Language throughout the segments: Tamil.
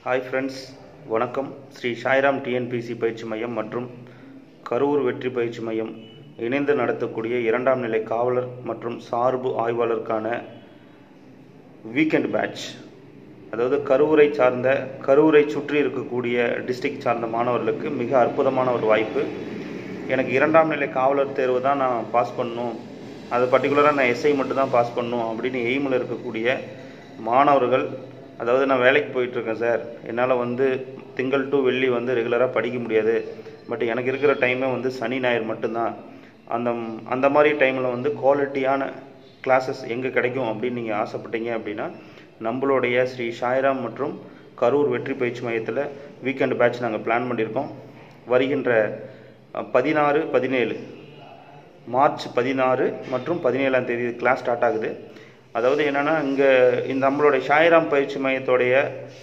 ஹாய் ஃப்ரெண்ட்ஸ், வணக்கம். ஸ்ரீ சாய்ராம் டிஎன்பிசி பயிற்சி மையம் மற்றும் கரூர் வெற்றி பயிற்சி மையம் இணைந்து நடத்தக்கூடிய 2ஆம் நிலை காவலர் மற்றும் சார்பு ஆய்வாளருக்கான வீக்கெண்ட் பேட்ச், அதாவது கரூரை சுற்றி இருக்கக்கூடிய டிஸ்ட்ரிக்ட் சார்ந்த மாணவர்களுக்கு மிக அற்புதமான ஒரு வாய்ப்பு. எனக்கு 2ஆம் நிலை காவலர் தேர்வு தான் நான் பாஸ் பண்ணணும், அது பர்டிகுலராக நான் எஸ்ஐ மட்டும் தான் பாஸ் பண்ணணும் அப்படின்னு எய்மில் இருக்கக்கூடிய மாணவர்கள், அதாவது நான் வேலைக்கு போயிட்டுருக்கேன் சார், என்னால் திங்கள் டு வெள்ளி ரெகுலராக படிக்க முடியாது, பட் எனக்கு இருக்கிற டைமே சனி ஞாயிறு மட்டும்தான், அந்த மாதிரி டைமில் குவாலிட்டியான கிளாஸஸ் எங்கே கிடைக்கும் அப்படின்னு நீங்கள் ஆசைப்பட்டீங்க அப்படின்னா, நம்மளுடைய ஸ்ரீ சாய்ராம் மற்றும் கரூர் வெற்றி பயிற்சி மையத்தில் வீக்கெண்ட் பேட்ச் நாங்கள் பிளான் பண்ணியிருக்கோம். வருகின்ற 16, 17 மார்ச் 16 மற்றும் 17ஆம் தேதி கிளாஸ் ஸ்டார்ட் ஆகுது. அதாவது என்னென்னா, இங்கே நம்மளுடைய சாய்ராம் பயிற்சி மையத்தோடைய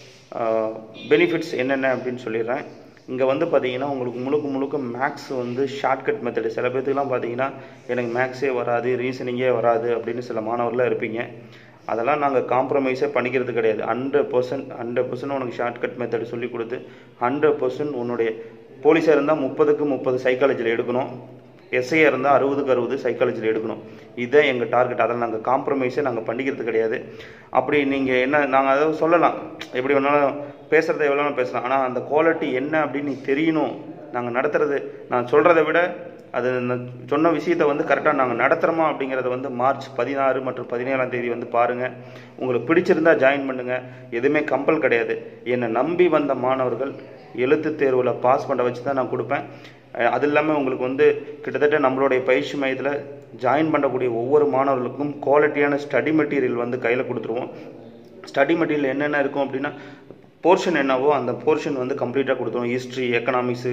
பெனிஃபிட்ஸ் என்னென்ன அப்படின்னு சொல்லிடுறேன். இங்கே பார்த்தீங்கன்னா உங்களுக்கு முழுக்க மேக்ஸ் ஷார்ட்கட் மெத்தடு. சில பேர்த்துக்கெலாம் பார்த்தீங்கன்னா எனக்கு மேக்ஸே வராது, ரீசனிங்கே வராது அப்படின்னு சில மாணவர்களாக இருப்பீங்க. அதெல்லாம் நாங்கள் காம்ப்ரமைஸே பண்ணிக்கிறது கிடையாது. 100% உனக்கு ஷார்ட்கட் மெத்தடு சொல்லி கொடுத்து 100% உன்னுடைய போலீஸாக இருந்தால் 30க்கு 30 சைக்காலஜியில் எடுக்கணும், எஸ்ஐயாக இருந்தால் 60க்கு 60 சைக்காலஜியில் எடுக்கணும். இதுதான் எங்கள் டார்கெட். அதில் நாங்கள் காம்ப்ரமைஸே நாங்கள் பண்ணிக்கிறது கிடையாது. அப்படி நீங்கள் என்ன, நாங்கள் அதை சொல்லலாம், எப்படி வேணாலும் பேசுகிறத எவ்வளோ பேசலாம், ஆனால் அந்த குவாலிட்டி என்ன அப்படின்னு தெரியணும். நாங்கள் நடத்துறது, நான் சொல்கிறத விட அது சொன்ன விஷயத்தை கரெக்டாக நாங்கள் நடத்துகிறோமா அப்படிங்கிறத மார்ச் 16 மற்றும் 17ஆம் தேதி பாருங்கள். உங்களுக்கு பிடிச்சிருந்தா ஜாயின் பண்ணுங்கள். எதுவுமே கம்பல் கிடையாது. என்னை நம்பி வந்த மாணவர்கள் எழுத்து தேர்வில் பாஸ் பண்ண வச்சு தான் நான் கொடுப்பேன். அது இல்லாமல் உங்களுக்கு கிட்டத்தட்ட நம்மளுடைய பயிற்சி மையத்தில் ஜாயின் பண்ணக்கூடிய ஒவ்வொரு மாணவர்களுக்கும் குவாலிட்டியான ஸ்டடி மெட்டீரியல் கையில் கொடுத்துருவோம். ஸ்டடி மெட்டீரியல் என்னென்ன இருக்கும் அப்படின்னா, போர்ஷன் என்னவோ அந்த போர்ஷன் கம்ப்ளீட்டாக கொடுத்துருவோம். History, economics,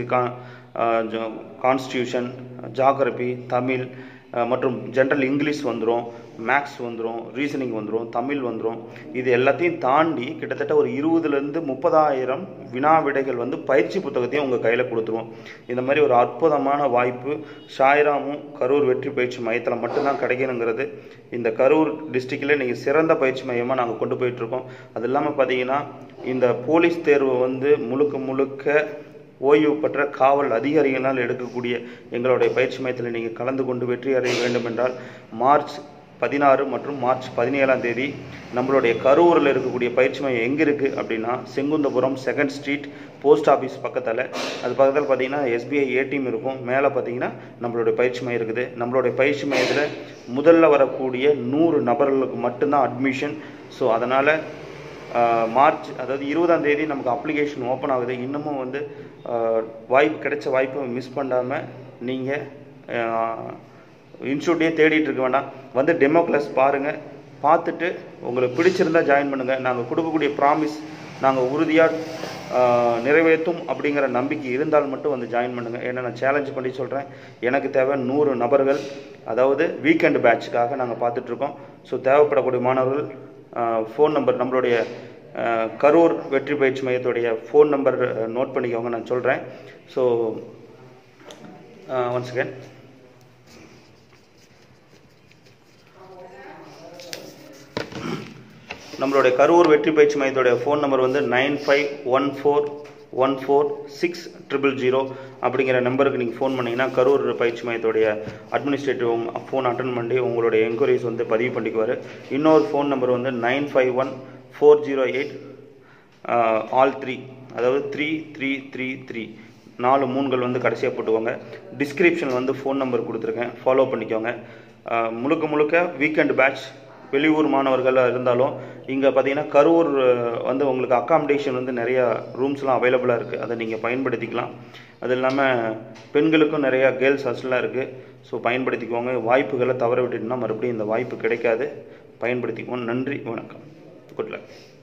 constitution, geography, Tamil மற்றும் ஜென்ரல் இங்கிலீஷ் வந்துடும், மேக்ஸ் வந்துடும், ரீசனிங் வந்துடும், தமிழ் வந்துடும். இது எல்லாத்தையும் தாண்டி கிட்டத்தட்ட ஒரு 20,000 to 30,000 வினா விடைகள் பயிற்சி புத்தகத்தையும் உங்கள் கையில் கொடுத்துருவோம். இந்த மாதிரி ஒரு அற்புதமான வாய்ப்பு சாய்ராமும் கரூர் வெற்றி பயிற்சி மையத்தில் மட்டும்தான் கிடைக்கணுங்கிறது. இந்த கரூர் டிஸ்ட்ரிக்டில் நீங்கள் சிறந்த பயிற்சி மையமாக நாங்கள் கொண்டு போயிட்டுருக்கோம். அது இல்லாமல் பார்த்தீங்கன்னா, இந்த போலீஸ் தேர்வு முழுக்க ஓய்வு பெற்ற காவல் அதிகாரிகளால் எடுக்கக்கூடிய எங்களுடைய பயிற்சி மையத்தில் நீங்கள் கலந்து கொண்டு வெற்றி அடைய வேண்டும் என்றால், மார்ச் 16 மற்றும் மார்ச் 17ஆம் தேதி நம்மளுடைய கரூரில் இருக்கக்கூடிய பயிற்சி மையம் எங்கே இருக்குது அப்படின்னா, Sengunthapuram 2nd street post office பக்கத்தில். அது பக்கத்தில் பார்த்தீங்கன்னா SBI ATM இருக்கும். மேலே பார்த்தீங்கன்னா நம்மளுடைய பயிற்சி மையம் இருக்குது. நம்மளுடைய பயிற்சி மையத்தில் முதல்ல வரக்கூடிய 100 நபர்களுக்கு மட்டும்தான் அட்மிஷன். ஸோ அதனால் மார்ச், அதாவது 20ஆம் தேதி நமக்கு அப்ளிகேஷன் ஓப்பன் ஆகுது. இன்னமும் கிடைச்ச வாய்ப்பை மிஸ் பண்ணாமல் நீங்கள் இன்ஸ்டியூட்டே தேடிட்டு இருக்க வேண்டாம், டெமோ கிளாஸ் பாருங்கள். பார்த்துட்டு உங்களுக்கு பிடிச்சிருந்தா ஜாயின் பண்ணுங்கள். நாங்கள் கொடுக்கக்கூடிய ப்ராமிஸ் நாங்கள் உறுதியாக நிறைவேற்றும் அப்படிங்கிற நம்பிக்கை இருந்தால் மட்டும் ஜாயின் பண்ணுங்கள். ஏன்னா நான் சேலஞ்ச் பண்ணி சொல்கிறேன், எனக்கு தேவை 100 நபர்கள், அதாவது வீக்கெண்ட் பேட்சுக்காக நாங்கள் பார்த்துட்ருக்கோம். ஸோ தேவைப்படக்கூடிய மாணவர்கள் ஃபோன் நம்பர், நம்மளுடைய கரூர் வெற்றி பயிற்சி மையத்துடைய ஃபோன் நம்பர் நோட் பண்ணிக்கோங்க, நான் சொல்கிறேன். ஸோ ஒன்ஸ் அகேன், நம்மளுடைய கரூர் வெற்றி பயிற்சி மையத்துடைய ஃபோன் நம்பர் 9514146000 அப்படிங்கிற நம்பருக்கு நீங்கள் ஃபோன் பண்ணிங்கன்னா கரூர் பயிற்சி மையத்துடைய அட்மினிஸ்ட்ரேட்டிவ் ஃபோன் அட்டன் பண்ணி உங்களுடைய என்கொயரிஸ் பதிவு பண்ணிக்குவார். இன்னொரு ஃபோன் நம்பர் 951408 all 3, அதாவது 3333 4 3கள் கடைசியாக போட்டுக்கோங்க. டிஸ்கிரிப்ஷனில் ஃபோன் நம்பர் கொடுத்துருக்கேன், ஃபாலோ பண்ணிக்கோங்க. முழுக்க வீக்கெண்ட் பேட்ச். வெளியூர் மாணவர்களாக இருந்தாலும் இங்கே பார்த்தீங்கன்னா கரூர் உங்களுக்கு அக்காமடேஷன் நிறையா ரூம்ஸ்லாம் அவைலபிளாக இருக்குது, அதை நீங்கள் பயன்படுத்திக்கலாம். அது இல்லாமல் பெண்களுக்கும் நிறையா கேர்ள்ஸ் ஹாஸ்டல்லாம் இருக்குது. ஸோ பயன்படுத்திக்கோங்க. வாய்ப்புகளை தவற விட்டுட்டுனா மறுபடியும் இந்த வாய்ப்பு கிடைக்காது, பயன்படுத்திக்குவோம். நன்றி, வணக்கம், குட் லக்.